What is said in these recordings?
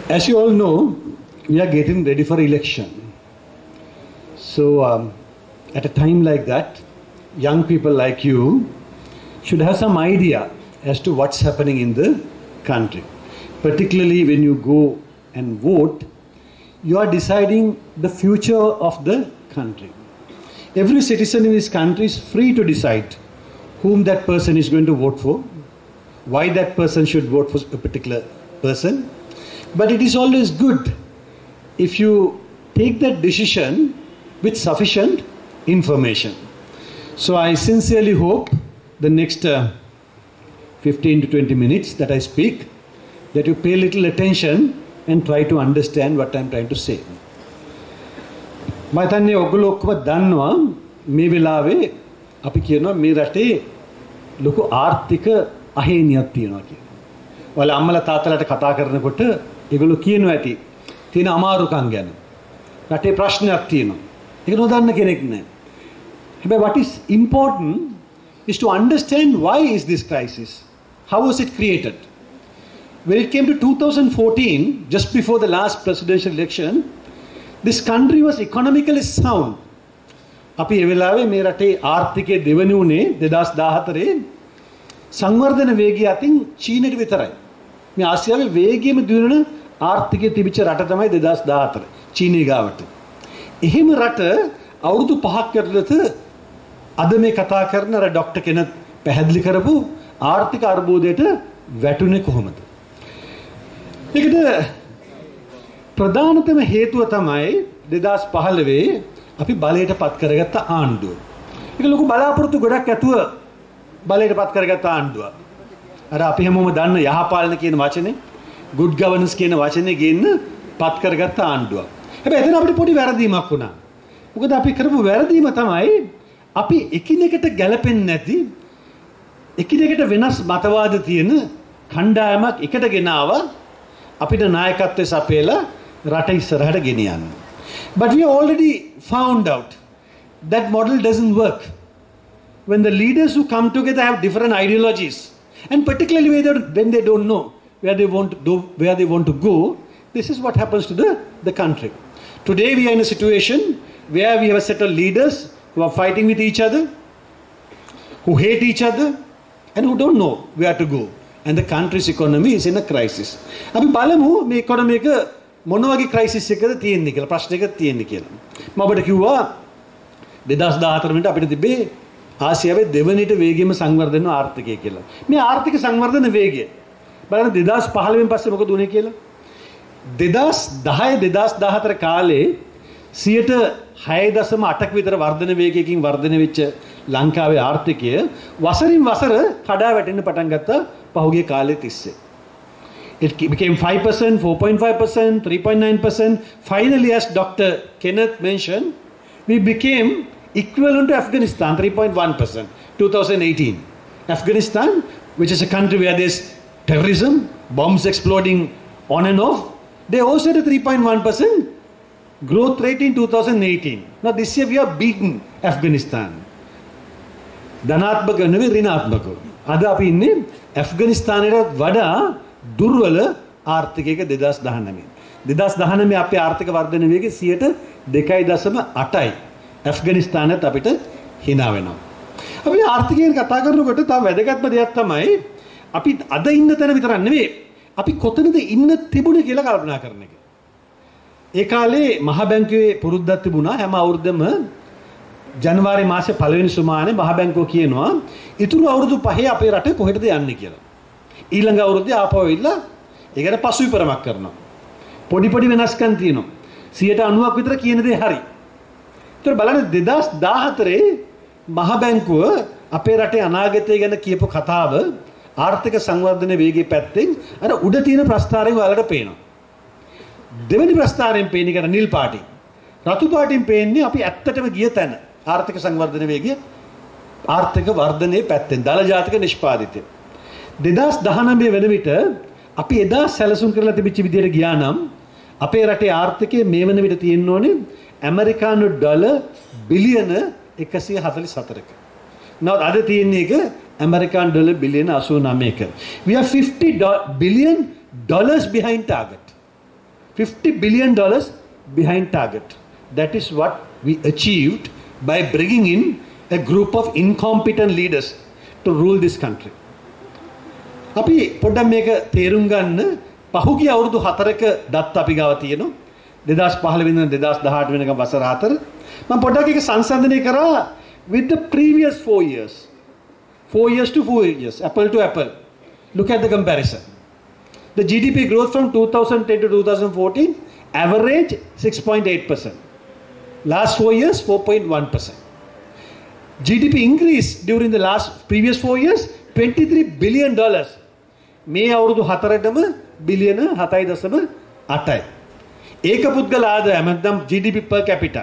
As you all know, we are getting ready for election. So at a time like that, young people like you should have some idea as to what's happening in the country. Particularly when you go and vote, you are deciding the future of the country. Every citizen in this country is free to decide whom that person is going to vote for, why that person should vote for a particular person. But it is always good if you take that decision with sufficient information. So I sincerely hope the next 15 to 20 minutes that I speak, that you pay little attention and try to understand what I am trying to say. මම හිතන්නේ ඔයගොල්ලෝ ඔක්කොම දන්නවා මේ වෙලාවේ අපි කියනවා මේ රටේ ලොකු ආර්ථික අහේනියක් තියෙනවා කියලා. ඔයාලා අම්මලා තාත්තලාට කතා කරනකොට ඒගොල්ලෝ කියනවා ඇති තියෙන අමාරුකම් ගැන. රටේ ප්‍රශ්නයක් තියෙනවා. ඒක නොදන්න කෙනෙක් නැහැ. හැබැයි what is important is to understand why is this crisis? How was it created? When it came to 2014, just before the last presidential election, this country was economically sound. අපි ඒ වෙලාවේ මේ රටේ ආර්ථිකයේ දෙවනි උනේ 2014 සංවර්ධන වේගය අතින් චීනෙට විතරයි. මේ ආසියාවේ වේගයෙන්ම දියුණු ආර්ථිකයේ තිබිච්ච රට තමයි 2014 චීනය ගාවට. එහෙම රට අවුරුදු 5ක් ඇතුළත අද මේ කතා කරන අර ડોක්ටර් කෙනත් පැහැදිලි කරපු ආර්ථික අර්බුදයට වැටුනේ කොහොමද? ඒකට ප්‍රධානතම හේතුව තමයි 2015 අපි බලයට පත් කරගත්ත ආණ්ඩුව. ඒක ලොකු බලාපොරොත්තු ගොඩක් ඇතුව බලයට පත් කරගත්ත ආණ්ඩුව. අර අපි හැමෝම දන්න යහපාලන කියන වචනේ, good governance කියන වචනේ ගෙන්න පත් කරගත්ත ආණ්ඩුව. හැබැයි එතන අපිට පොඩි වැරදීමක් වුණා. මොකද අපි කරපු වැරදීම තමයි අපි එකිනෙකට ගැලපෙන්නේ නැති එකිනෙකට වෙනස් මතවාද තියෙන කණ්ඩායමක් එකට ගෙනාවා අපිට නායකත්වයේ සපයලා රට ඉස්සරහට ගෙනියන්න. But we already found out that model doesn't work. When the leaders who come together have different ideologies, and particularly when they don't know where they want to go, this is what happens to the country. Today we are in a situation where we have a set of leaders who are fighting with each other, who hate each other, and who don't know where to go. And the country's economy is in a crisis. අපි බලමු මේ economy එක මොන වගේ crisis එකද තියෙන්නේ කියලා, ප්‍රශ්නයක තියෙන්නේ කියලා. මම ඔබට කිව්වා 2014 වෙනිදා අපිට තිබේ ආසියාවේ දෙවනිට වේගයෙන්ම සංවර්ධන ආර්ථිකය කියලා. මේ ආර්ථික සංවර්ධන වේගය බලන්න 2015 න් පස්සේ මොකද වුනේ කියලා. 2010 2014 කාලේ 6.8ක විතර වර්ධන වේගයකින් වර්ධනය වෙච්ච ලංකාවේ ආර්ථිකය වසරින් වසර කඩා වැටෙන්න පටන් ගත්තා පහුගිය කාලෙ තිස්සේ. It became 5%, 4.5%, 3.9%. Finally, as Dr. Kenneth mentioned, we became equivalent to Afghanistan, 3.1%, 2018. Afghanistan, which is a country where there's terrorism, bombs exploding on and off, they also had a 3.1% growth rate in 2018. Now this year we are beaten Afghanistan. ධනාත්මක නෙවෙයි ඍණාත්මක. අද අපි ඉන්නේ ඇෆ්ගනිස්තානයට වඩා දුර්වල ආර්ථිකයක 2019. 2019 අපේ ආර්ථික වර්ධන වේගය 2.8යි. ඇෆ්ගනිස්තානයත් අපිට hina වෙනවා. අපි ආර්ථිකයෙන් කතා කරනකොට තව වැදගත්ම දෙයක් තමයි අපි අද ඉන්න තැන විතරක් නෙවෙයි අපි කොතනද ඉන්න තිබුණේ කියලා කල්පනා කරන එක. ඒ කාලේ මහ බැංකුවේ පුරුද්දක් තිබුණා හැම අවුරුද්දම ජනවාරි මාසේ පළවෙනි සුමානේ මහ බැංකුව කියනවා ඉතුරු අවුරුදු 5 අපේ රටේ කොහෙටද යන්නේ කියලා. ඊළඟ අවුරුද්දේ ආපහු ඇවිල්ලා ඒකට පසුවිපරමක් කරනවා. පොඩි පොඩි වෙනස්කම් තියෙනවා. 90ක් විතර කියන දේ හරි. ඒතර බලන්න 2014 මහ බැංකුව අපේ රටේ අනාගතය ගැන කියපු කතාව ආර්ථික සංවර්ධන වේගයේ පැත්තෙන් අර උඩ තියෙන ප්‍රස්තාරයෙන් වලට පේනවා. දෙවෙනි ප්‍රස්තාරයෙන් පේන එකට නිල් පාටි. රතු පාටින් පේන්නේ අපි ඇත්තටම ගිය තැන. ආර්ථික සංවර්ධන වේගය ආර්ථික වර්ධනයේ පැත්තෙන් දල ජාතික නිෂ්පාදිතය 2019 වෙන විට අපි එදා සැලසුම් කරලා තිබිච්ච විදියට ගියා නම් අපේ රටේ ආර්ථිකය මේ වෙන විට තියෙන්න ඕනේ ඇමරිකානු ඩොලර් බිලියන 144ක. නමුත් අද තියෙන එක ඇමරිකානු ඩොලර් බිලියන 89ක. We are $50 billion behind target. $50 billion behind target. That is what we achieved by bringing in a group of incompetent leaders to rule this country. අපි පොඩ්ඩක් මේක තේරුම් ගන්න පහුගිය අවුරුදු 4ක දත් අපි ගාව තියෙනවා 2015 වෙනිදා 2018 වෙනකම් වසර 4 මම පොඩ්ඩක් ඒක සංසන්දනය කරා with the previous 4 years 4 years to 4 years apple to apple. Look at the comparison. The GDP growth from 2010 to 2014 average 6.8%. Last 4 years 4.1%. GDP increase during the previous 4 years $23 billion. මේ අවුරුදු 4ටම බිලියන 7.8යි. ඒක පුද්ගල ආදායම නැත්නම් GDP per capita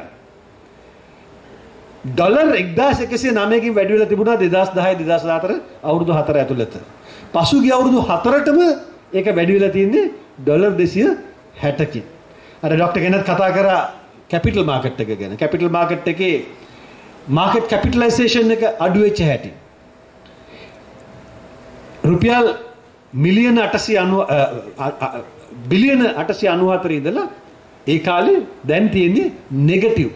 ඩොලර් 1109කින් වැඩි වෙලා තිබුණා 2010 2014 අවුරුදු 4 ඇතුළත. පසුගිය අවුරුදු 4ටම ඒක වැඩි වෙලා තියෙන්නේ ඩොලර් 260කින්. අර ડોක්ටර් කෙනත් කතා කරා කැපිටල් මාකට් එක ගැන. කැපිටල් මාකට් එකේ මාකට් කැපිටලයිසේෂන් එක අඩු වෙච්ච හැටි. රුපියල් මිලියන 890 බිලියන 894 ඉඳලා ඒ කාලේ දැන් තියෙන්නේ negative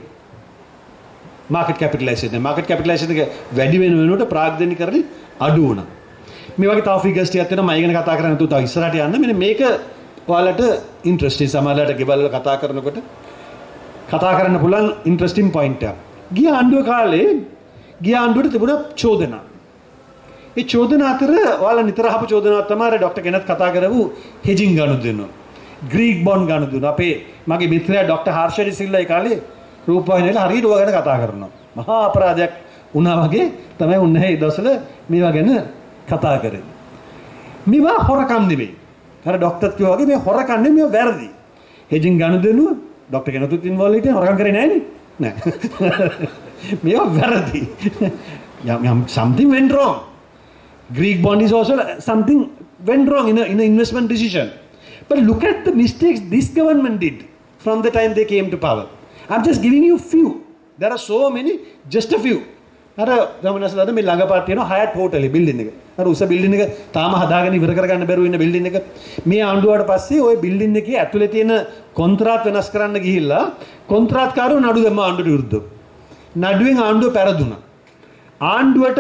market capitalisation. Market capitalisation එක වැඩි වෙන වෙනකොට ප්‍රාග්ධනීකරණය අඩු වුණා. මේ වගේ තව ෆිගර්ස් ටිකක් තියෙනවා මම ගැන කතා කරන්නේ නැතුව තව ඉස්සරහට යන්න. මෙන්න මේක ඔයාලට ඉන්ට්‍රස්ටිං සමහරවිට ගෙවල් වල කතා කරනකොට කතා කරන්න පුළුවන් ඉන්ට්‍රස්ටිං පොයින්ට් එකක්. ගිය ආණ්ඩුව කාලේ ගිය ආණ්ඩුවට තිබුණා චෝදනා. ඒ චෝදනා අතර ඔයාලා නිතර අහපු චෝදනාවක් තමයි ડોක්ටර් කෙනත් කතා කරපු හෙජින් ගනුදෙනු. ග්‍රීක් බොන්ඩ් ගනුදෙනු. අපේ මගේ මිත්‍රයා ડોක්ටර් හර්ෂඩි සිල්ලා ඒ කාලේ රූපවාහිනියට හරියට ඔය ගැන කතා කරනවා. මහා අපරාධයක් වුණා වගේ තමයි උන්නේ ඒ දවස්වල මේවා ගැන කතා කරේ. මේවා හොරකම් නෙවෙයි. අර ડોක්ටර් කිව්වා වගේ මේ හොරකම් නෙවෙයි මේවා වැරදි. හෙජින් ගනුදෙනු ડોක්ටර් කෙනතුත් ඉන්වෝල්ව් හිටියේ හොරකම් කරේ නැහැ නේ. නෑ. මේවා වැරදි. Something went wrong. Greek bond is also something went wrong in an investment decision. But look at the mistakes this government did from the time they came to power. I'm just giving you few. There are so many, just a few. අර ගමනසලද මේ ළඟපාත තියෙන හයට් හෝටලේ building එක. අර උස building එක තාම හදාගෙන ඉවර කරගන්න බැරුව ඉන්න බිල්ඩින් එක. මේ ආණ්ඩුවට පස්සේ ওই බිල්ඩින් එකේ ඇතුලේ තියෙන කොන්ත්‍රාත් වෙනස් කරන්න ගිහිල්ලා කොන්ත්‍රාත්කාරෝ නඩු දැම්ම ආණ්ඩුවට විරුද්ධව. නඩුවෙන් ආණ්ඩුව පෙරදුනා. ආණ්ඩුවට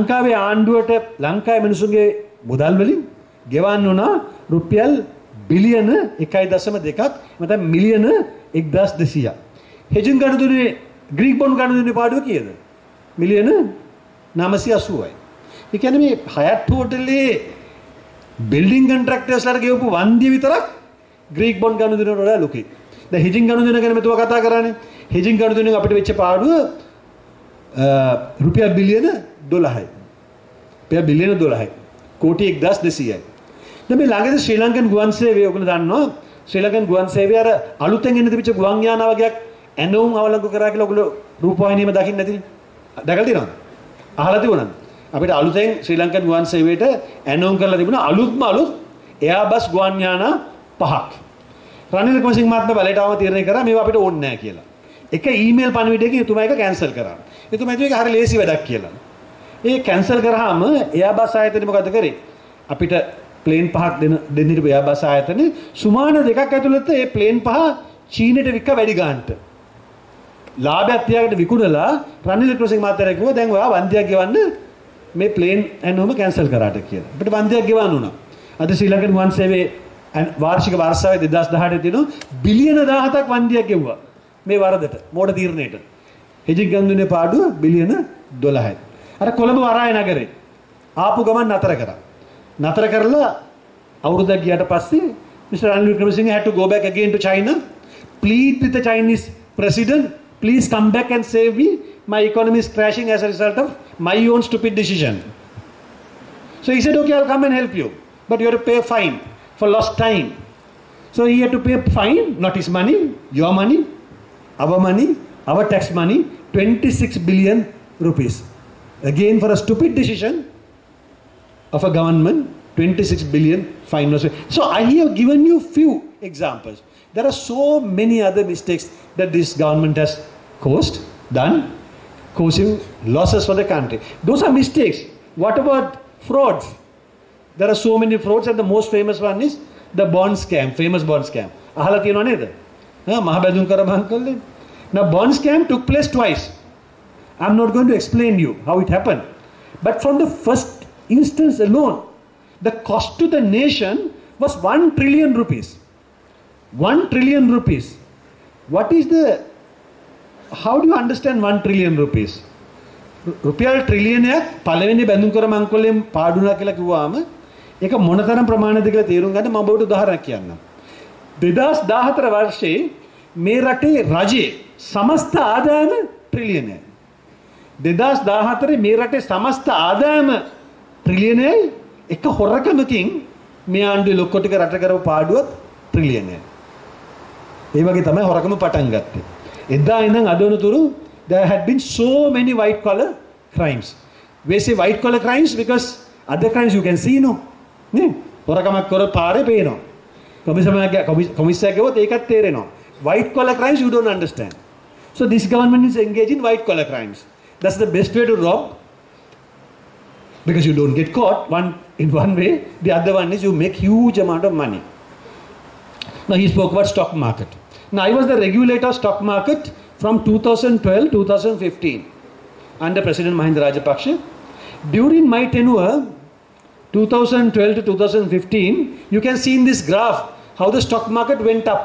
ලංකාවේ මිනිසුන්ගේ මුදල් වලින් ගෙවන්න උනා රුපියල් බිලියන 1.2ක් නැත්නම් මිලියන 1200ක්. හෙජින් ගනුදෙනුවේ ග්‍රීක් බොන්ඩ් ගනුදෙනුවේ පාඩුව කීයද? මිලියන 980යි. ඒ කියන්නේ මේ හයට් හෝටලේ බිල්ඩින් කොන්ට්‍රැක්ටර්ස්ලාට ගෙවපු වන්දිය විතරක් ග්‍රීක් බොන්ඩ් ගනුදෙනුවට වඩා ලොකුයි. දැන් හෙජින් ගනුදෙනුව ගැන මෙතුවා කතා කරානේ. හෙජින් ගනුදෙනුවෙන් අපිට වෙච්ච පාඩුව රුපියල් බිලියන 12යි. රුපියල් බිලියන 12යි. කෝටි 1200යි. දැන් මේ ළඟදී ශ්‍රී ලංකන් ගුවන් සේවය ඔයගොල්ලෝ දන්නවා. ශ්‍රී ලංකන් ගුවන් සේවය අර අලුතෙන් එන්න තිබිච්ච ගුවන් යාන වගේක් ඇනෝම් අවලංගු කරා කියලා ඔයගොල්ලෝ රූපවාහිනියම දකින්න නැතිනේ. දැකලා තියෙනවද? අහලා තිබුණාද? අපිට අලුතෙන් ශ්‍රී ලංකන් ගුවන් සේවයට ඇනෝම් කරලා තිබුණා අලුත් එයාබස් ගුවන් යාන 5ක්. රනිල් වික්‍රමසිංහ මහත්මයා බලයට ආවම තීරණය කරා මේවා අපිට ඕනේ නැහැ කියලා. එක ඊමේල් පණිවිඩයකින් එතුමා එක කැන්සල් කරා. එතුමා හිතුවේ ඒක හරිය ලේසි වැඩක් කියලා. ඒ කැන්සල් කරාම එයාබස් ආයතනෙ මොකද කරේ? අපිට ප්ලේන් 5ක් දෙන්න හිටපු එයාබස් ආයතනෙ සුමාන 2ක් ඇතුළත ඒ ප්ලේන් 5 චීනෙට වික්ක වැඩි ගන්නට. ලාභයක් තියාගෙන විකුණලා රනිල් වික්‍රමසිංහ මහත්තයා කිව්වා දැන් ඔයා වන්දියක් ගෙවන්න මේ ප්ලේන් ඇනෝම කැන්සල් කරාට කියලා. අපිට වන්දියක් ගෙවන්න උනා. අද ශ්‍රී ලංකන් ගුවන් සේවයේ වාර්ෂික වර්ෂාවේ 2018 තියෙන බිලියන 17ක් වන්දියක් ගෙවුවා. මේ වරදට මෝඩ තීරණයට. හෙජින් ගනුදෙනුවේ පාඩුව බිලියන 12යි. අර කොළඹ වරාය නගරේ ආපු ගමන් නතර කරා. නතර කරලා අවුරුද්දක් ගියාට පස්සේ Mr. Ranil Wickremesinghe had to go back again to China, plead with the Chinese president, please come back and save me. My economy is crashing as a result of my own stupid decision. So he said, okay, I'll come and help you, but you have to pay a fine for lost time. So he had to pay a fine, not his money, your money, our tax money, 26 billion rupees. Again, for a stupid decision of a government, 26 billion fine was. So I have given you few examples. There are so many other mistakes that this government has done, causing losses for the country. Those are mistakes. What about frauds? There are so many frauds, and the most famous one is the bond scam, famous bond scam. අහලා තියෙනව නේද? මහ බැඳුම් කර බංකල්ලේ. Now bond scam took place twice. I'm not going to explain you how it happened. But from the first instance alone, the cost to the nation was 1 trillion rupees. 1 trillion rupees. What is the, how do you understand 1 trillion rupees? රුපියල් ට්‍රිලියනයක් පළවෙනි බැඳුම් කර මංකොල්ලෙන් පාඩුණා කියලා කිව්වාම ඒක මොනතරම් ප්‍රමාණයද කියලා තේරුම් ගන්න මම ඔබට උදාහරණයක් කියන්නම්. 2014 වර්ෂයේ මේ රටේ රජයේ සමස්ත ආදායම ට්‍රිලියනයයි. 2014 මේ රටේ සමස්ත ආදායම ට්‍රිලියනයයි. එක හොරකමකින් මේ ආණ්ඩුවේ ලොක්කො ටික රට කරව පාඩුවත් ට්‍රිලියනයයි. ඒ වගේ තමයි හොරකම පටන් ගත්තේ. එදා ඉඳන් අද වෙනතුරු there had been so many white collar crimes. We say white collar crimes because other crimes you can see, no? Ne? හොරකමක් කර පාරේ පේනවා. කොමිසමයක් ගියොත් ඒකත් තේරෙනවා. White collar crimes you don't understand. So this government is engaged in white collar crimes. That's the best way to rob, because you don't get caught in one way. The other one is you make huge amount of money. Now he spoke about stock market. Now I was the regulator of stock market from 2012-2015 under President Mahinda Rajapaksa. During my tenure, 2012 to 2015, you can see in this graph how the stock market went up.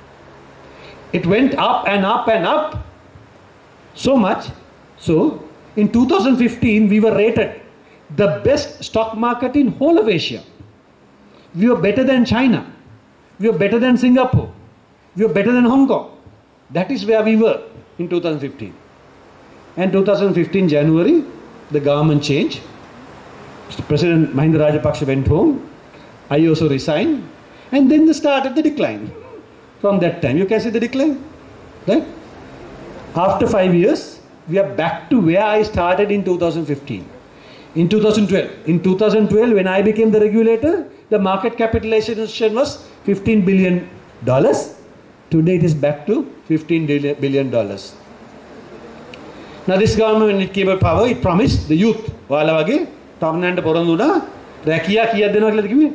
It went up and up and up so much. So in 2015, we were rated the best stock market in whole of Asia. We were better than China. We were better than Singapore. We were better than Hong Kong. That is where we were in 2015. And 2015 January, the government changed. President Mahinda Rajapaksa went home. I also resigned. And then started the decline. From that time, you can see the decline. Right? After 5 years, we are back to where I started in 2015. In 2012, when I became the regulator, the market capitalization was $15 billion. Today it is back to $15 billion. Now this government, when it came to power, it promised the youth. ඔයාලා වගේ තරුණයන්ට පොරොන්දු වුණා රැකියා කීයක් දෙනවා කියලාද කිව්වේ?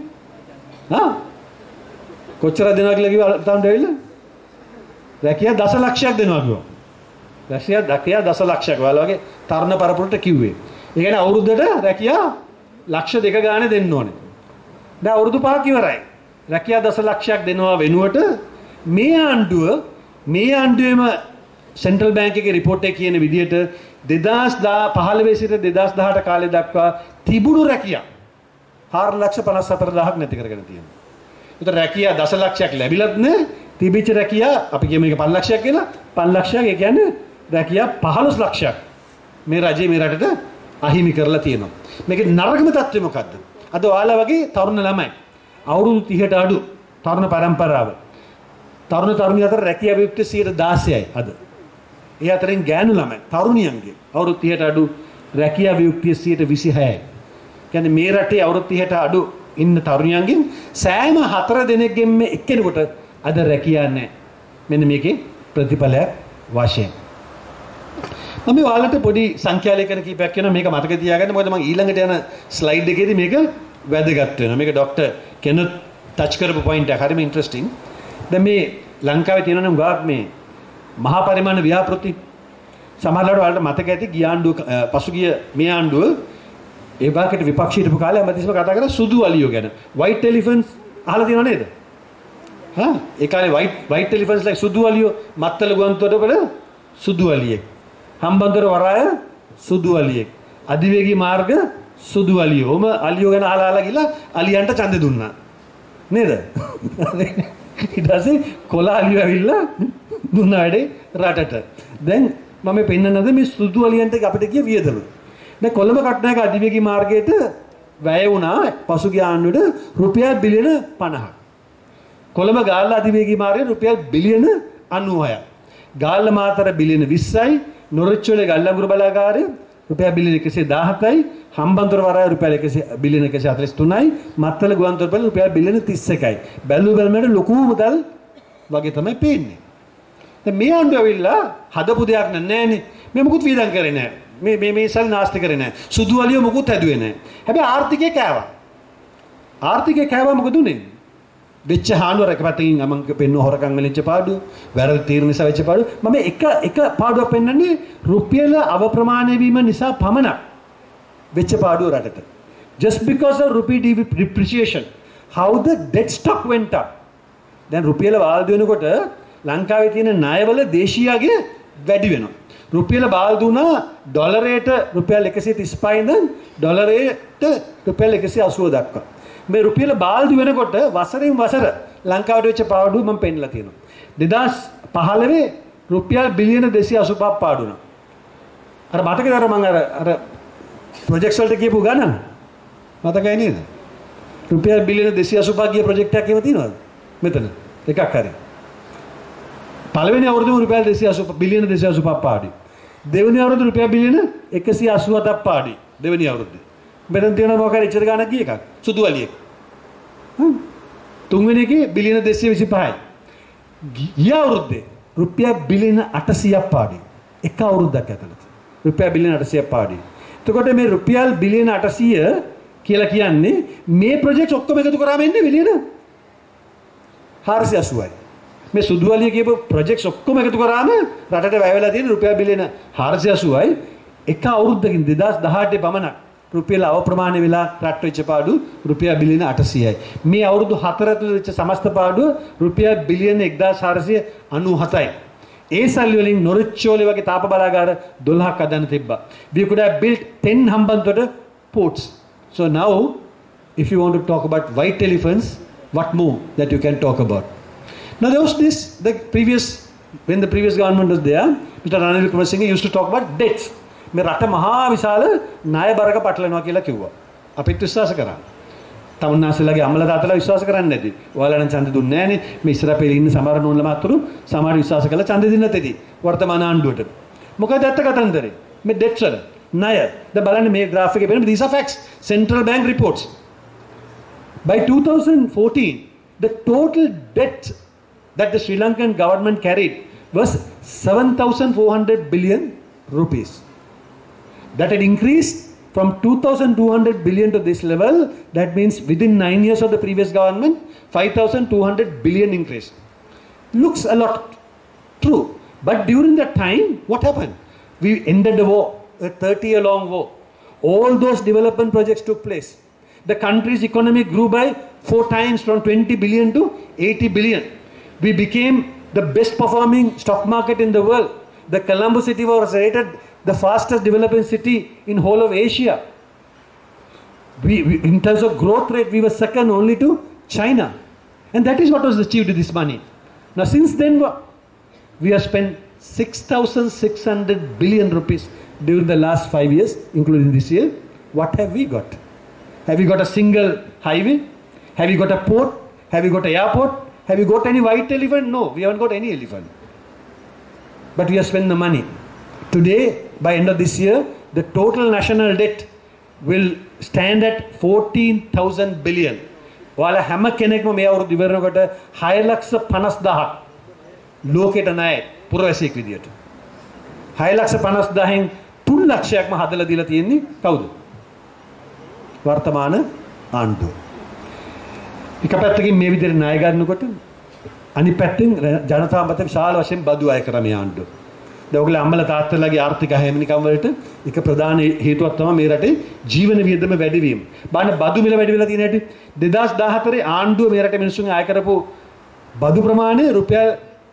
කොච්චර දෙනවා කියලා කිව්වා තාම දෙවිලා? රැකියා දසලක්ෂයක් දෙනවා කිව්වා. රැකියා දසලක්ෂයක් ඔයාලා වගේ තරුණ පරපුරට කිව්වේ. ඒ කියන්නේ අවුරුද්දට රැකියා ලක්ෂ 2 ගානේ දෙන්න ඕනේ. දැන් අවුරුදු 5ක් ඉවරයි. රැකියා දසලක්ෂයක් දෙනවා වෙනුවට මේ ආණ්ඩුවේම සෙන්ට්‍රල් බැංක් එකේ රිපෝට් එකේ කියන විදිහට 2015 සිට 2018 කාලය දක්වා තිබුණු රැකියා 4,54,000ක් නැති කරගෙන තියෙනවා. ඒතර රැකියා දසලක්ෂයක් ලැබිලත් නැහැ. තිබිච්ච රැකියා අපි කියමු මේක 5 ලක්ෂයක් කියලා. 5 ලක්ෂයක් ඒ කියන්නේ රැකියා 15 ලක්ෂයක් මේ රජයේ මේ රටට අහිමි කරලා තියෙනවා. මේකේ නරකම තත්ත්වය මොකද්ද? අද ඔයාලා වගේ තරුණ ළමයි අවුරුදු 30ට අඩු තරුණ පරම්පරාව තරුණ තරුණිය අතර රැකියා විමුක්තිය 16%යි අද. ඒ අතරින් ගෑනු ළමයි තරුණියන්ගේ අවුරුදු 30ට අඩු රැකියා විමුක්තිය 26%යි. කියන්නේ මේ රටේ අවුරුදු 30ට අඩු ඉන්න තරුණියන්ගෙන් සෑම 4 දෙනෙක්ගෙන් මේ එක්කෙනෙකුට අද රැකියාවක් නැහැ. මෙන්න මේකේ ප්‍රතිඵලයක් වශයෙන්. මම ඔයාලට පොඩි සංඛ්‍යාලේඛන කීපයක් කියනවා මේක මතක තියාගන්න. මොකද මම ඊළඟට යන ස්ලයිඩ් එකේදී මේක වැදගත් වෙනවා. මේක ડોක්ටර් කෙනත් ටච් කරපු පොයින්ට් එක හරිම ඉන්ටරෙස්ටිං. දැන් මේ ලංකාවේ තියෙනවනම් ගාක් මේ මහා පරිමාණ ව්‍යාපෘති සමහරවිට ඔයාලට මතක ඇති ගිය ආණ්ඩුව පසුගිය මේ ආණ්ඩුව ඒ වාකට විපක්ෂ හිටපු කාලේ අමතිස්ම කතා කරා සුදු අලියෝ ගැන. white elephants අහලා තියෙනව නේද? ඒ කාලේ white elephants like සුදු අලියෝ මත්තල ගුවන්තොටුපළ සුදු අලියෙක්. හම්බන්තොට වරාය සුදු අලියෙක්. අධිවේගී මාර්ග සුදු අලියෝ. ඔම අලියෝ ගැන අහලා ගිහලා අලියන්ට ඡන්දෙ දුන්නා. නේද? ඊට පස්සේ කොළ අලියෝ ඇවිල්ලා දුන්නා වැඩේ රටට. දැන් මම පෙන්නනද මේ සුදු අලියන්ට අපිට කිය වියදම. දැන් කොළඹ කටුනායක අධිවේගී මාර්ගයට වැය වුණා පසුගිය ආණ්ඩුවට රුපියල් බිලියන 50ක්. කොළඹ ගාල්ල අධිවේගී මාර්ගයට රුපියල් බිලියන 96ක්. ගාල්ල මාතර බිලියන 20යි, නොරොච්චෝලේ ගල්ලඟුරු බලාගාරය රුපියල් බිලියන 117යි, හම්බන්තොට වරාය රුපියල් බිලියන 143යි, මත්තල ගුවන්තොටුපළ රුපියල් බිලියන 31යි. බැලුමට ලොකු මුදල් වගේ තමයි පේන්නේ. දැන් මේ ආණ්ඩුව ඇවිල්ලා හදපු දෙයක් නෑනේ. මේ මොකුත් වියදම් කරේ නෑ. මේ සල් නාස්ති කරේ නෑ. සුදු අලියෝ මොකුත් හැදුවේ නෑ. හැබැයි ආර්ථිකය කෑවා. මොකද උනේ? වෙච්ච හානුවර එක පැත්තකින් මම පෙන්වන හොරකම් වෙලිච්ච පාඩුව, වැරදි තීරණ නිසා වෙච්ච පාඩුව. මම එක පාඩුවක් පෙන්වන්නේ රුපියල අවප්‍රමාණය වීම නිසා පමණක් වෙච්ච පාඩුව රටට. Just because of rupee depreciation, how the debt stock went up. දැන් රුපියල වාල්දු වෙනකොට ලංකාවේ තියෙන ණයවල දේශීයගේ වැඩි වෙනවා. රුපියල බාල්දු වුණා ඩොලරයට රුපියල් 135 ඉඳන් ඩොලරයට රුපියල් 180 දක්වා. මේ රුපියල බාල්දු වෙනකොට වසරෙන් වසර ලංකාවට වෙච්ච පාඩුව මම පෙන්නලා තියෙනවා. 2015 රුපියල් බිලියන 285ක් පාඩු වුණා. අර මතකද අර මම අර ප්‍රොජෙක්ට්ස් වලට කියපු ගණන් මතකයි නේද? රුපියල් බිලියන 285ක් ගිය ප්‍රොජෙක්ට් එකක් එහෙම තියෙනවද? මෙතන එකක් හරි. පළවෙනි අවුරුද්දේම රුපියල් 285 බිලියන 285ක් පාඩුයි. දෙවෙනි අවුරුද්දේ රුපියල් බිලියන 187ක් පාඩුයි. දෙවෙනි අවුරුද්දේ. මෙතන තියෙන මොකක්ද ඉච්චර ගණක් ගිය එකක්. සුදු වලියෙක්. තුන්වෙනි එකේ බිලියන 225යි. ගිය අවුරුද්දේ රුපියල් බිලියන 800ක් පාඩුයි. එක අවුරුද්දක් ඇතුළත. රුපියල් බිලියන 800ක් පාඩුයි. එතකොට මේ රුපියල් බිලියන 800 කියලා කියන්නේ මේ ප්‍රොජෙක්ට් ඔක්කොම එකතු කරාම එන්නේ බිලියන 480යි. මේ සුදුවලිය කියපු ප්‍රොජෙක්ට්ස් ඔක්කොම එකතු කරාම රටට වැය වෙලා තියෙන රුපියල් බිලියන 480යි. එක අවුරුද්දකින් 2018 පමණක් රුපියල අවප්‍රමාණය වෙලා රට වෙච්ච පාඩු රුපියල් බිලියන 800යි. මේ අවුරුදු 4 ඇතුළත වෙච්ච සමස්ත පාඩුව රුපියල් බිලියන 1497යි. ඒ සල්ලි වලින් නොරිච්චෝලේ වගේ තාප බලාගාර 12ක් හදන්න තිබ්බා. We could have built 10 Hambantota ports. So now if you want to talk about white elephants, what more that you can talk about? Now there was this, when the previous government was there, Mr. Ranil Wickremesinghe used to talk about debts. මේ රට මහා විශාල ණය බරක පටලනවා කියලා කිව්වා. අපිත් විශ්වාස කරා. තමුන්නාසලගේ අම්මලා තාත්තලා විශ්වාස කරන්නේ නැති. ඔයාලා නම් ඡන්ද දුන්නේ නැහනේ. මේ ඉස්සරහ පෙළේ ඉන්න සමහර නෝන්ලා මාතුරු සමහර විශ්වාස කළා ඡන්ද දෙන්න නැතේදී. වර්තමාන ආණ්ඩුවට. මොකද ඇත්ත කතන්දරේ? මේ debts වල ණය. දැන් බලන්න මේ graph එකේ පෙන්නන these are facts. Central bank reports. By 2014, the total debt that the Sri Lankan government carried was 7,400 billion rupees. That had increased from 2,200 billion to this level. That means within 9 years of the previous government, 5,200 billion increase. Looks a lot true. But during that time, what happened? We ended the war, a 30-year-long war. All those development projects took place. The country's economy grew by 4 times from 20 billion to 80 billion. We became the best performing stock market in the world. The Colombo city was rated the fastest developing city in whole of Asia. We, in terms of growth rate, we were second only to China. And that is what was achieved with this money. Now since then, we have spent 6,600 billion rupees during the last 5 years, including this year. What have we got? Have we got a single highway? Have we got a port? Have we got an airport? Have we got any white elephant? No, we haven't got any elephant. But we have spent the money. Today, by end of this year, the total national debt will stand at 14,000 billion. ඔයාලා හැම කෙනෙක්ම මේ අවුරුදු ඉවරනකොට 6,50,000ක් ලෝකෙට ණය පුරවැසියෙක් විදියට. 6,50,000න් 3,00,000ක්ම හදලා දීලා තියෙන්නේ කවුද? වර්තමාන ආණ්ඩුව. එක පැත්තකින් මේ විදිහට ණය ගන්නකොට අනිත් පැත්තෙන් ජනතාව මත විශාල වශයෙන් බදු අය කරා මේ ආණ්ඩුව. දැන් ඔයගොල්ලෝ අම්මලා තාත්තලාගේ ආර්ථික හැමනිකම් වලට එක ප්‍රධාන හේතුවක් තමයි මේ රටේ ජීවන වියදම වැඩි වීම. බලන්න බදු මිල වැඩි වෙලා තියෙන හැටි 2014 ආණ්ඩුව මේ රටේ මිනිස්සුන්ගේ ආය කරපු බදු ප්‍රමාණය රුපියල්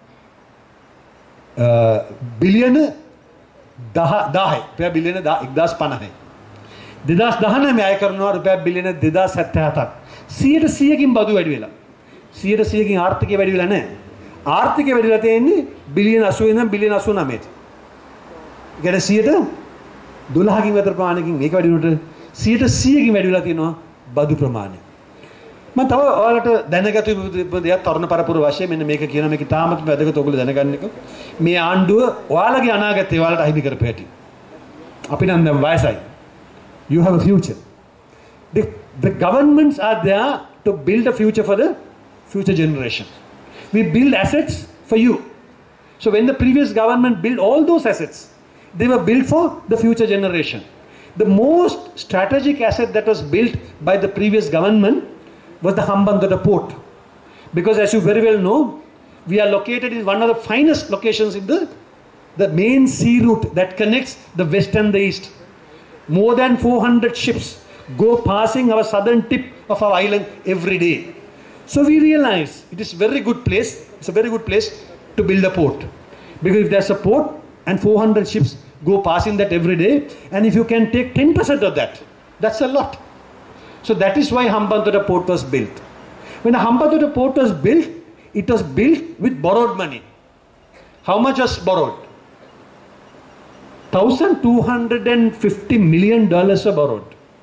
බිලියන 10යි. රුපියල් බිලියන 1050යි. 2019 ආය කරනවා රුපියල් බිලියන 2077ක්. 100%කින් බදු වැඩි වෙලා. 100%කින් ආර්ථිකය වැඩි වෙලා නැහැ. ආර්ථිකය වැඩිලා තියෙන්නේ බිලියන 80 ඉඳන් බිලියන 89ට. ඒ කියන්නේ 12කින් විතර ප්‍රමාණයකින් මේක වැඩි වුණොත් 100%කින් වැඩි වෙලා තියෙනවා බදු ප්‍රමාණය. මම තව ඔයාලට දැනගත යුතු දෙයක් තරුණ පරපුර වශයෙන් මෙන්න මේක කියන මේක තාමත් වැදගත් ඔයගොල්ලෝ දැනගන්න එක. මේ ආණ්ඩුව ඔයාලගේ අනාගතය ඔයාලට අහිමි කරපු හැටි. අපි නම් දැන් වයසයි. You have a future. The governments are there to build a future for the future generation. We build assets for you. So when the previous government built all those assets, they were built for the future generation. The most strategic asset that was built by the previous government was the Hambantota port. Because as you very well know, we are located in one of the finest locations in the main sea route that connects the west and the east. More than 400 ships go passing our southern tip of our island every day. So we realize it is very good place. It's a very good place to build a port. Because if there's a port and 400 ships go passing that every day, and if you can take 10% of that, that's a lot. So that is why Hambantota port was built. When Hambantota port was built, it was built with borrowed money. How much was borrowed? $1,250 million were borrowed.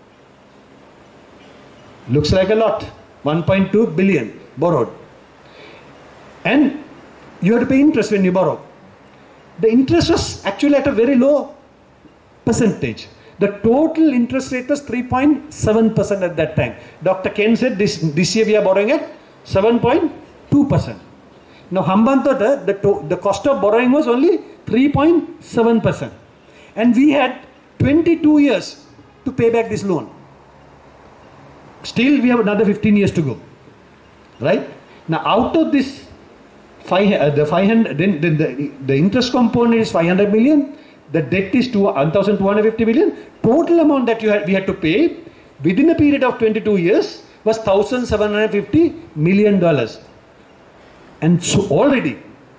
Looks like a lot. 1.2 billion borrowed. And you have to pay interest when you borrow. The interest was actually at a very low percentage. The total interest rate was 3.7% at that time. Dr. Ken said this year we are borrowing at 7.2%. Now Hambantota, the cost of borrowing was only 3.7%. And we had 22 years to pay back this loan. Still we have another 15 years to go. Right? Now out of this, the interest component is 500 million. The debt is 1,250 million. Total amount that we had to pay within a period of 22 years was $1,750 million. And so already,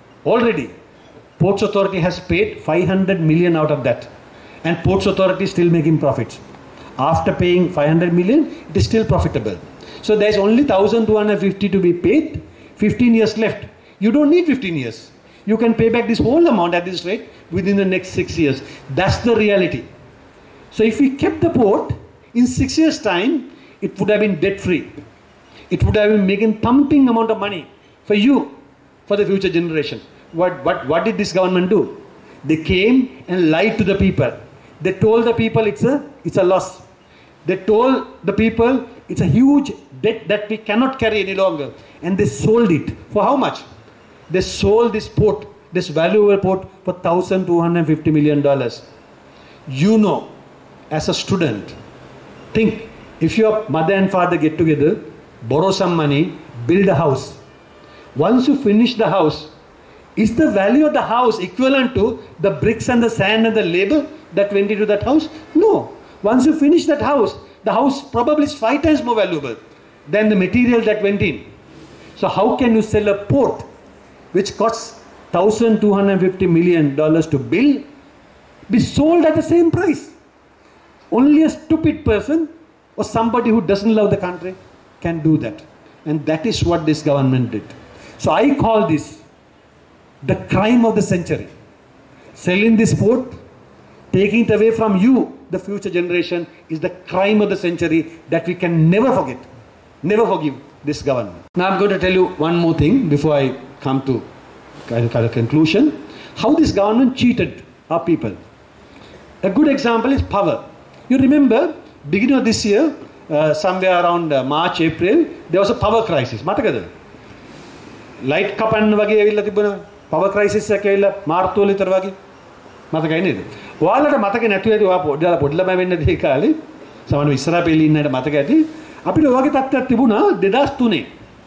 Ports Authority has paid 500 million out of that. And Ports Authority is still making profits. After paying 500 million, it is still profitable. So there is only 1,250 to be paid, 15 years left. You don't need 15 years. You can pay back this whole amount at this rate within the next 6 years. That's the reality. So if we kept the port, in 6 years' time, it would have been debt-free. It would have been making thumping amount of money for you, for the future generation. What did this government do? They came and lied to the people. They told the people it's a loss. They told the people it's a huge debt that we cannot carry any longer. And they sold it. For how much? They sold this port, this valuable port, for $1,250 million. You know, as a student, think, if your mother and father get together, borrow some money, build a house. Once you finish the house, is the value of the house equivalent to the bricks and the sand and the labor that went into that house? No. Once you finish that house, the house probably is 5 times more valuable than the material that went in. So how can you sell a port which costs $1,250 million to build, be sold at the same price? Only a stupid person or somebody who doesn't love the country can do that. And that is what this government did. So I call this the crime of the century. Selling this port, taking it away from you, the future generation, is the crime of the century that we can never forget, never forgive this government. Now I'm going to tell you one more thing before I come to a conclusion. How this government cheated our people. A good example is power. You remember, beginning of this year, somewhere around March, April, there was a power crisis. Matakada? Light kapan wage avilla tibuna power crisis එක ඇවිල්ලා මාර්තු වල විතර වගේ මතකයි නේද? ඔයාලට මතක නැතුව ඇති ඔයා පොඩි ළමයි වෙන්න දී කාලේ සමහර ඉස්සරහ පෙළේ ඉන්න අයට මතක ඇති අපිට ඔයගේ තත්ත්වයක් තිබුණා 2003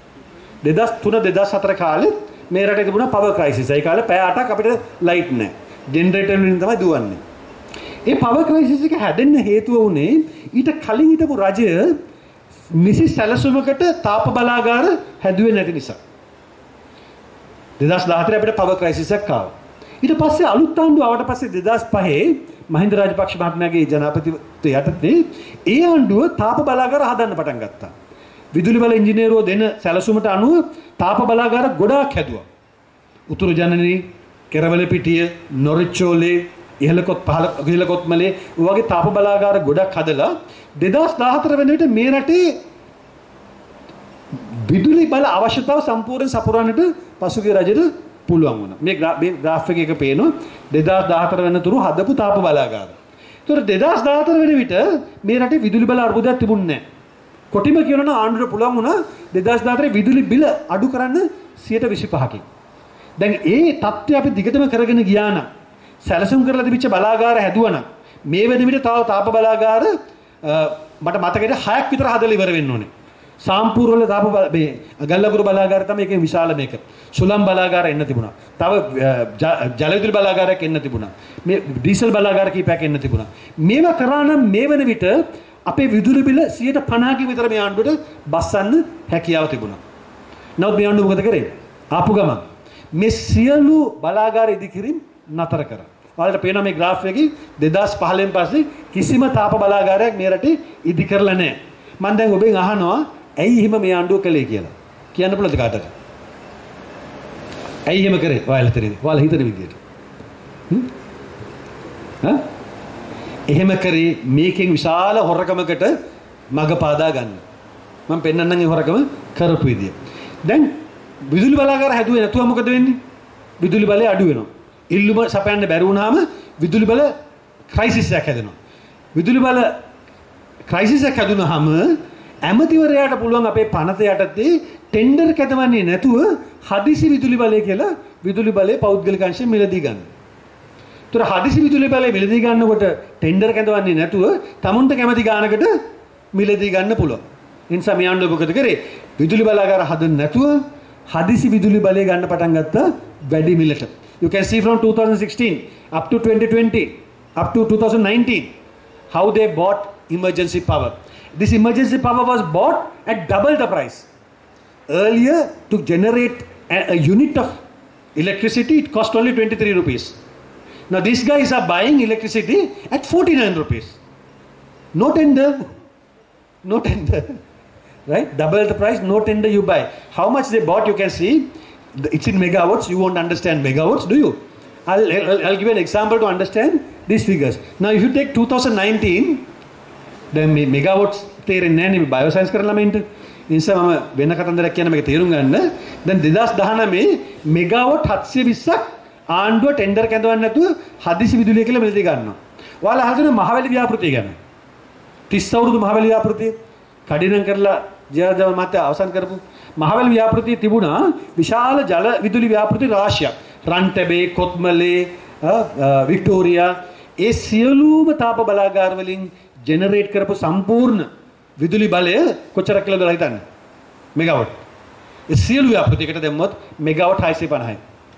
2004 කාලේ මේ රටේ තිබුණා power crisis. ඒ කාලේ පැය 8ක් අපිට light නැහැ. generator වලින් තමයි දුවන්නේ. ඒ power crisis එක හැදෙන්න හේතුව උනේ ඊට කලින් හිටපු රජය නිසි සැලසුමකට තාප බලාගාර හැදුවේ නැති නිසා. 2014 අපිට power crisis එකක් ආවා. ඊට පස්සේ අලුත් ආණ්ඩුව ආවට පස්සේ 2005 මහින්ද රාජපක්ෂ මහත්මයාගේ ජනාධිපතිත්වය යටතේ ඒ ආණ්ඩුව තාප බලාගාර හදන්න පටන් ගත්තා. විදුලි බල ඉංජිනේරුවෝ දෙන සැලසුමට අනුව තාප බලාගාර ගොඩාක් හැදුවා. උතුරු ජනනී, කෙරවල පිටිය, නොරිච්චෝලේ, ඉහළකොත්මලේ වගේ තාප බලාගාර ගොඩක් හදලා 2014 වෙන විට මේ රටේ විදුලි බල අවශ්‍යතාව සම්පූර්ණ සපුරන්නට පසුගිය රජයට පුළුවන් වුණා. මේ ග්‍රාෆ් එකක පේනවා 2014 වෙනතුරු හදපු තාප බලාගාර. ඒතර 2014 වෙන විට මේ රටේ විදුලි බල අර්බුදයක් තිබුණේ නැහැ. කොටිම කියනවා නම් ආණ්ඩුවට පුළුවන් වුණා 2014 විදුලි බිල අඩු කරන්න 125කින්. දැන් ඒ තත්ත්වය අපි දිගටම කරගෙන ගියා නම් සැලසුම් කරලා තිබිච්ච බලාගාර හැදුවා නම් මේ වෙන විට තව තාප බලාගාර මට මතකයි 6ක් විතර හදලා ඉවර වෙන්න ඕනේ. සාම්පූර් වල දාපු මේ ගල්ලගුරු බලාගාරය තමයි ඒකේ විශාල මේක. සුලම් බලාගාරය එන්න තිබුණා. තව ජල විදුලි බලාගාරයක් එන්න තිබුණා. මේ ඩීසල් බලාගාර කීපයක් එන්න තිබුණා. මේවා කරා නම් මේ වෙන විට අපේ විදුලි බිල 50%කින් විතර මේ ආණ්ඩුවට බස්සන්න හැකියාව තිබුණා. නමුත් මේ ආණ්ඩුව මොකද කරේ? ආපු ගමන් මේ සියලු බලාගාර ඉදිකිරීම නතර කරා. ඔයාලට පේනවා මේ ග්‍රාෆ් එකේ 2015න් පස්සේ කිසිම තාප බලාගාරයක් මේ රටේ ඉදි කරලා නැහැ. මම දැන් ඔබෙන් අහනවා ඇයි එහෙම මේ ආණ්ඩුව කළේ කියලා. කියන්න පුළුවන්ද කාටද? ඇයි එහෙම කරේ? ඔයාලා හිතන්නේ. ඔයාලා හිතන විදියට. එහෙම කරේ මේකෙන් විශාල හොරකමකට මග පාදා ගන්න. මම පෙන්නන්නම් ඒ හොරකම කරපු විදිය. දැන් විදුලි බලාගාර හැදුවේ නැතුව මොකද වෙන්නේ? විදුලි බලය අඩු වෙනවා. ඉල්ලුම සපයන්න බැරි වුණාම විදුලි බල ක්‍රයිසිස් එකක් හැදෙනවා. විදුලි බල ක්‍රයිසිස් එකක් හැදුනහම ඇමතිවරයාට පුළුවන් අපේ පනත යටතේ ටෙන්ඩර් කැදවන්නේ නැතුව හදිසි විදුලි බලය කියලා විදුලි බලය පෞද්ගලික අංශයෙන් මිලදී ගන්න. ඒතර හදිසි විදුලි බලය මිලදී ගන්නකොට ටෙන්ඩර් කැදවන්නේ නැතුව තමුන්ට කැමති ගානකට මිලදී ගන්න පුළුවන්. ඒ නිසා මේ ආණ්ඩුව මොකද කරේ? විදුලි බලාගාර හදන්න නැතුව හදිසි විදුලි බලය ගන්න පටන් ගත්තා වැඩි මිලට. You can see from 2016 up to 2020 up to 2019 how they bought emergency power. This emergency power was bought at double the price. Earlier, to generate a unit of electricity, it cost only 23 rupees. Now these guys are buying electricity at 49 rupees. No tender, no tender, right? Double the price, no tender you buy. How much they bought, you can see. It's in megawatts. You won't understand megawatts, do you? I'll give you an example to understand these figures. Now if you take 2019, දැන් මේ මෙගාවොට්ස් තේරෙන්නේ නැහැ නේ මේ bioscience කරන ළමයින්ට. ඒ නිසා මම වෙන කතන්දරයක් කියන මේක තේරුම් ගන්න. දැන් 2019 මෙගාවොට් 720ක් ආණ්ඩුව ටෙන්ඩර් කැඳවන්නේ නැතුව හදිසි විදුලිය කියලා මිලදී ගන්නවා. ඔයාලා අහගෙන මහවැලි ව්‍යාපෘතිය ගැන. 30 අවුරුදු මහවැලි ව්‍යාපෘතිය කඩිනම් කරලා ජයජව මහත්තයා අවසන් කරපු මහවැලි ව්‍යාපෘතිය තිබුණා විශාල ජල විදුලි ව්‍යාපෘති රාශියක්. රන්ටැබේ, කොත්මලේ, වික්ටෝරියා ඒ සියලුම තාප බලාගාර වලින් ජෙනරේට් කරපු සම්පූර්ණ විදුලි බලය කොච්චරක් කියලාද ඔයාලා හිතන්නේ? මෙගාවොට්. ඒ සියලු ව්‍යාපෘතියකට දැම්මොත් මෙගාවොට් 650යි.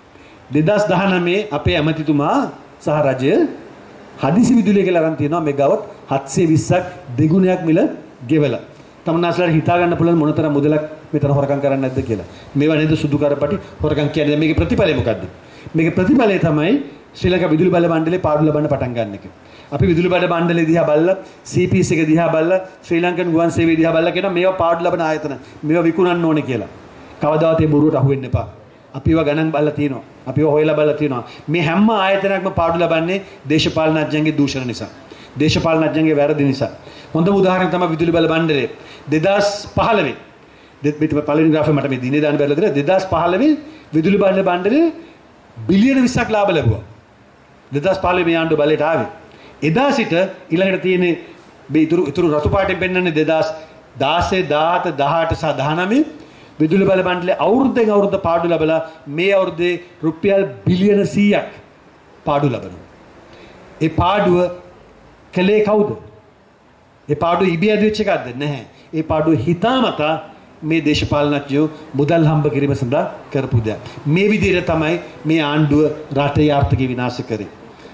2019 අපේ ඇමතිතුමා සහ රජය හදිසි විදුලිය කියලා අරන් තියෙනවා මෙගාවොට් 720ක් දෙගුණයක් මිල ගෙවලා. තමන්නාස්ලාට හිතා ගන්න පුළුවන් මොනතරම් මුදලක් මෙතන හොරකම් කරන්නේ නැද්ද කියලා. මේවා නේද සුදු කරපටි හොරකම් කියන්නේ. මේකේ ප්‍රතිඵලය මොකද්ද? මේකේ ප්‍රතිඵලය තමයි ශ්‍රී ලංකා විදුලි බල මණ්ඩලයේ පාඩු ලබන්න පටන් ගන්න එක. අපි විදුලි බල මණ්ඩලය දිහා බලලා CPS එක දිහා බලලා ශ්‍රී ලංකන් ගුවන් සේවය දිහා බලලා කියනවා මේවා පාඩු ලබන ආයතන. මේවා විකුණන්න ඕනේ කියලා. කවදාවත් මේ බොරුවට අහු වෙන්න එපා. අපිව ගණන් බලලා තියෙනවා. අපිව හොයලා බලලා තියෙනවා. මේ හැම ආයතනයක්ම පාඩු ලබන්නේ දේශපාලනඥයන්ගේ දූෂණ නිසා. දේශපාලනඥයන්ගේ වැරදි නිසා. හොඳම උදාහරණයක් තමයි විදුලි බල මණ්ඩලය. 2015 පළවෙනි ග්‍රාෆේ මට මේ දිනේ දාන්න බැරිලා තියෙනවා. 2015 විදුලි බල මණ්ඩලය බිලියන 20ක් ලාභ ලැබුවා. 2015 මේ ආණ්ඩුව බලයට ආවේ. එදා සිට ඊළඟට තියෙන මේ ඉතුරු රතු පාටෙන් පෙන්වන්නේ 2016 17 18 සහ 19 විදුලි බල මණ්ඩලය අවුරුද්දෙන් අවුරුද්ද පාඩු ලැබලා මේ අවුරුද්දේ රුපියල් බිලියන 100ක් පාඩු ලබනවා. ඒ පාඩුව කළේ කවුද? ඒ පාඩුව ඉබේ ඇදුවෙච්ච එකක්ද? නැහැ. ඒ පාඩුව හිතාමතා මේ දේශපාලනඥයෝ මුදල් හම්බ කිරීම සඳහා කරපු දෙයක්. මේ විදිහට තමයි මේ ආණ්ඩුව රටේ ආර්ථිකය විනාශ කරේ.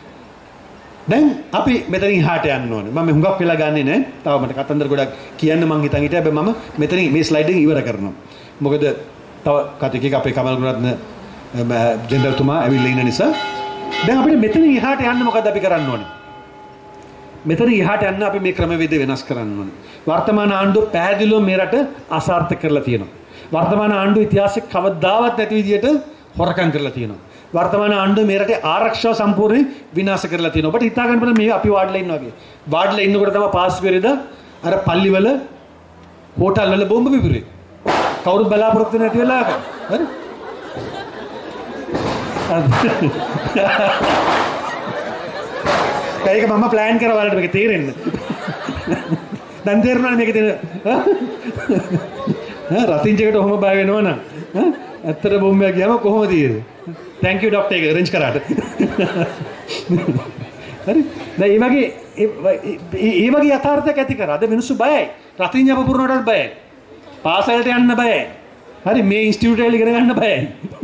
දැන් අපි මෙතනින් එහාට යන්න ඕනේ. මම හුඟක් වෙලා ගන්නෙ නෑ. තව මට කතන්දර ගොඩක් කියන්න මං හිතන් හිටියා. හැබැයි මම මෙතනින් මේ ස්ලයිඩ් එක ඉවර කරනවා. මොකද තව කතිකේක අපේ කමල් ගුණරත්න ජෙනරල්තුමා ඇවිල්ලා ඉන්න නිසා දැන් අපිට මෙතනින් එහාට යන්න මොකද අපි කරන්න ඕනේ? මෙතන එහාට යන්න අපි මේ ක්‍රමවේද වෙනස් කරන්න ඕනේ. වර්තමාන ආණ්ඩුව පැහැදිලිව මේ රට අසාර්ථක කරලා තියෙනවා. වර්තමාන ආණ්ඩුව ඉතිහාසයේ කවදාවත් නැති විදියට හොරකම් කරලා තියෙනවා. වර්තමාන ආණ්ඩුව මේ රටේ ආරක්ෂාව සම්පූර්ණයෙන් විනාශ කරලා තියෙනවා. ඔබට හිතා ගන්න පුළුවන් මේ අපි වාඩිලා ඉන්නවා වගේ. වාඩිලා ඉන්නකොට තමයි පාස් පෙරේද අර පල්ලිවල හෝටල් වල බෝම්බ පිපිරුවේ. කවුරුත් බලාපොරොත්තු නැති වෙලාවක. හරි? ඒක මම ප්ලෑන් කරා වලට මේක තේරෙන්න. දැන් තේරුණානේ මේක තියෙන රතින්ජකට ඔහොම බය වෙනවා නම් ඇත්තට බොම්බයක් ගියාම කොහොමද තියෙන්නේ? thank you doctor එක arrange කරාට. හරි? දැන් මේ වගේ යථාර්ථයක් ඇති කරා. අද මිනිස්සු බයයි. රතින්ජ පුපුරනටත් බයයි. පාසලට යන්න බෑ. හරි මේ ඉන්ස්ටිටියුට් එකේ ඉගෙන ගන්න බෑ.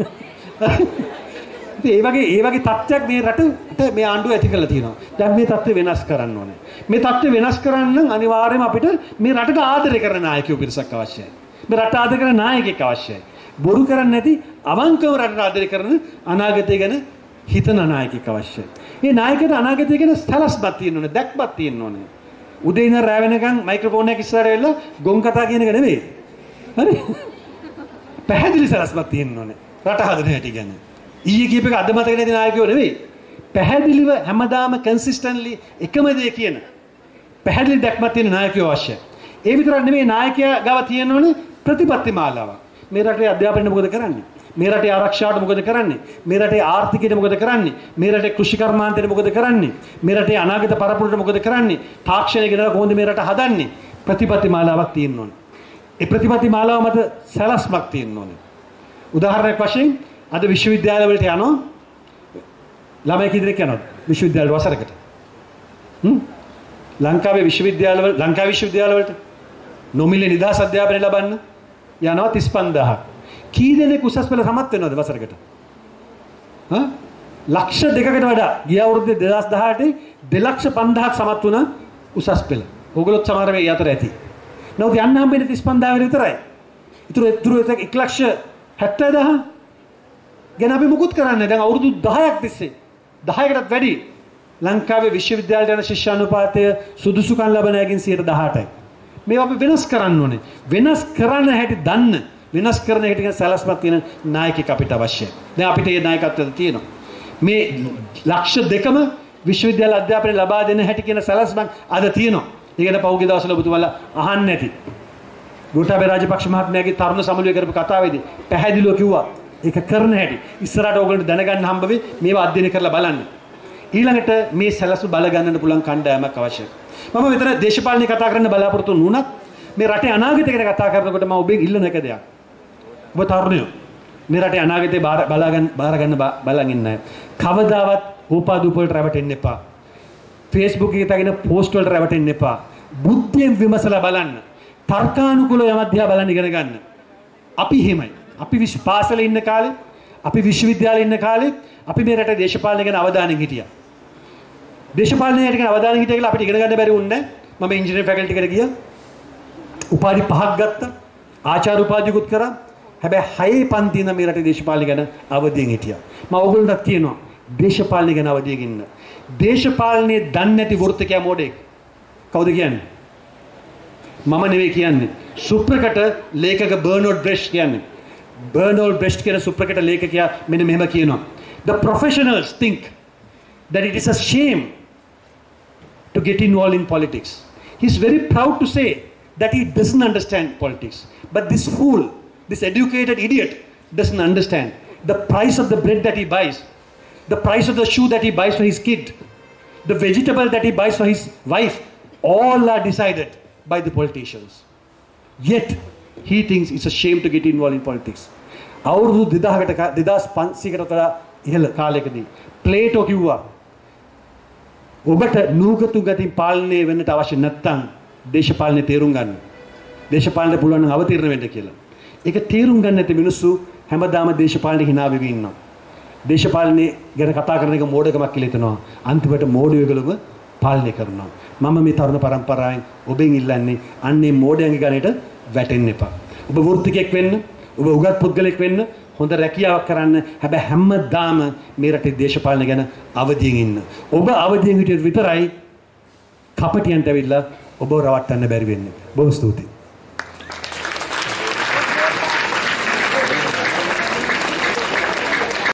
ඉතින් ඒ වගේ තත්ත්වයක් මේ රටට මේ ආණ්ඩුව ඇති කරලා තියෙනවා. දැන් මේ තත්ත්වය වෙනස් කරන්න ඕනේ. මේ තත්ත්වය වෙනස් කරන්න නම් අනිවාර්යයෙන්ම අපිට මේ රටට ආදරය කරන නායකයෝ පිරිසක් අවශ්‍යයි. මේ රට ආදරය කරන නායකයෙක් අවශ්‍යයි. බොරු කරන්නේ නැති අවංකව රටට ආදරය කරන අනාගතය ගැන හිතන නායකයෙක් අවශ්‍යයි. මේ නායකයට අනාගතය ගැන සැලැස්මක් තියෙන්න ඕනේ, දැක්මක් තියෙන්න ඕනේ. උදේ ඉඳන් රැ වෙනකන් මයික්‍රොෆෝන් එක ඉස්සරහ වෙලා ගොන් කතා කියන එක නෙවෙයි. හරි? පැහැදිලි සැලැස්මක් තියෙන්න ඕනේ. රට හදන හැටි ගැන. ඊයේ කියප එක අද මතක නැති නායකයෝ නෙවෙයි. පැහැදිලිව හැමදාම කන්සිස්ටන්ට්ලි එකම දේ කියන පැහැදිලි දැක්මක් තියෙන නායකයෝ අවශ්‍යයි. ඒ විතරක් නෙවෙයි නායකයා ගාව තියෙන්න ඕනේ ප්‍රතිපත්ති මාලාවක්. මේ රටේ අධ්‍යාපනය මොකද කරන්නේ? මේ රටේ ආරක්ෂාවට මොකද කරන්නේ? මේ රටේ ආර්ථිකයට මොකද කරන්නේ? මේ රටේ කෘෂි කර්මාන්තයට මොකද කරන්නේ? මේ රටේ අනාගත පරපුරට මොකද කරන්නේ? තාක්ෂණය ගෙනලා කොහොමද මේ රට හදන්නේ? ප්‍රතිපත්ති මාලාවක් තියෙන්න ඕනේ. ඒ ප්‍රතිපත්ති මාලාව මත සැලැස්මක් තියෙන්න ඕනේ. උදාහරණයක් වශයෙන් අද විශ්වවිද්‍යාල වලට යනවා ළමයි කී දෙනෙක් යනවද විශ්වවිද්‍යාල වසරකට? ලංකාවේ විශ්වවිද්‍යාල වලට නොමිලේ නිදහස් අධ්‍යාපනය ලබන්න යනවා 35000ක්. කී දෙනෙක් උසස් පෙළ සමත් වෙනවද වසරකට? ලක්ෂ 2කට වඩා ගිය අවුරුද්දේ 2018 2,50,000ක් සමත් වුණා උසස් පෙළ. ඕගොල්ලොත් සමහර වෙයි අතර ඇති. නමුත් යන්න හම්බෙන්නේ 35000 විතරයි. ඉතුරු 1,70,000 ගැන අපි මුකුත් කරන්නේ දැන් අවුරුදු 10ක් තිස්සේ 10කටත් වැඩි ලංකාවේ විශ්වවිද්‍යාලයට යන ශිෂ්‍යානුපාතය සුදුසුකම් ලබන අයගෙන් 18%යි. මේවා අපි වෙනස් කරන්න ඕනේ. වෙනස් කරන්න හැටි දන්න වෙනස් කරන හැටි ගැන සැලැස්මක් තියෙන නායකයෙක් අපිට අවශ්‍යයි. දැන් අපිට මේ නායකත්වය තියෙනවා. මේ ලක්ෂ 2ම විශ්වවිද්‍යාල අධ්‍යාපනය ලබා දෙන හැටි කියන සැලැස්මක් අද තියෙනවා. ඒ ගැන පහුගිය දවස්වල ඔබතුමාලා අහන්න ඇති. ගෝඨාභය රාජපක්ෂ මහත්මයාගේ තරුණ සමුළුවේ කරපු කතාවේදී පැහැදිලිව කිව්වා ඒක කරන හැටි ඉස්සරහට ඕගොල්ලන්ට දැනගන්න හම්බ වෙයි මේවා අධ්‍යයනය කරලා බලන්න. ඊළඟට මේ සැලසුම් බල ගන්නන්න පුළුවන් කණ්ඩායමක් අවශ්‍යයි. මම මෙතන දේශපාලනය කතා කරන්න බලාපොරොත්තු වුණත් මේ රටේ අනාගතය ගැන කතා කරනකොට මම ඔබෙන් ඉල්ලන එක දෙයක්. ඔබ තරුණයෝ මේ රටේ අනාගතේ බාර ගන්න බලන් ඉන්න අය. කවදාවත් ඕපාදූප වලට රැවටෙන්න එපා. Facebook එකේ තගෙන පෝස්ට් වලට රැවටෙන්න එපා. බුද්ධියෙන් විමසලා බලන්න. තර්කානුකූලව යම අධ්‍යා බලන්න ඉගෙන ගන්න. අපි එහෙමයි. අපි පාසලේ ඉන්න කාලේ අපි විශ්වවිද්‍යාලේ ඉන්න කාලේ අපි මේ රටේ දේශපාලනය ගැන අවධානයෙන් හිටියා. දේශපාලනය ගැන අවධානයෙන් හිටියා කියලා අපිට ඉගෙන ගන්න බැරි වුණේ නැහැ. මම ඉංජිනේරිං ෆැකල්ටි එකට ගියා. උපාධි 5ක් ගත්තා. ආචාර්ය උපාධියකුත් කරා. හැබැයි 6 පන්ති ඉඳන් මේ රටේ දේශපාලනය ගැන අවධියෙන් හිටියා. මම ඕගොල්ලන්ට කියනවා දේශපාලනය ගැන අවධියෙන් ඉන්න. දේශපාලනයේ දන්නේ නැති වෘත්තිකයා මොඩෙක්. කවුද කියන්නේ? මම නෙවෙයි කියන්නේ. සුප්‍රකට ලේඛක බර්නෝඩ් බ්‍රෙෂ්ට් කියන්නේ. බර්නෝඩ් බ්‍රෙෂ්ට් කියන සුප්‍රකට ලේඛකයා මෙන්න මෙහෙම කියනවා. The professionals think that it is a shame to get involved in politics. He's very proud to say that he doesn't understand politics. But this fool, this educated idiot doesn't understand the price of the bread that he buys, the price of the shoe that he buys for his kid, the vegetable that he buys for his wife, all are decided by the politicians. Yet he thinks it's a shame to get involved in politics. අවුරුදු 2500කට වඩා ඉහළ කාලයකදී Plato කිව්වා ඔබට නූගතු ගතින් පාලනය වෙන්නට අවශ්‍ය නැත්නම් දේශපාලනේ තේරුම් ගන්න. දේශපාලනට පුළුවන් නම් අවතීර්ණ වෙන්න කියලා. ඒක තේරුම් ගන්න නැති මිනිස්සු හැමදාම දේශපාලනේ hina වෙවි ඉන්නවා. දේශපාලනේ ගැන කතා කරන එක මෝඩකමක් කියලා හිතනවා. අන්තිමට මෝඩයෝ ගලව පාලනය කරනවා. මම මේ තරුණ පරම්පරාවෙන් ඔබෙන් ඉල්ලන්නේ අන්නේ මෝඩයන්ගේ ගණයට වැටෙන්න එපා. ඔබ වෘත්තිකෙක් වෙන්න, ඔබ උගත් පුද්ගලෙක් වෙන්න, හොඳ රැකියාවක් කරන්න. හැබැයි හැමදාම මේ රටේ දේශපාලනය ගැන අවදියෙන් ඉන්න. ඔබ අවදියෙන් හිටියොත් විතරයි කපටියන්ට ඇවිල්ලා ඔබව රවට්ටන්න බැරි වෙන්නේ. බොහොම ස්තුතියි.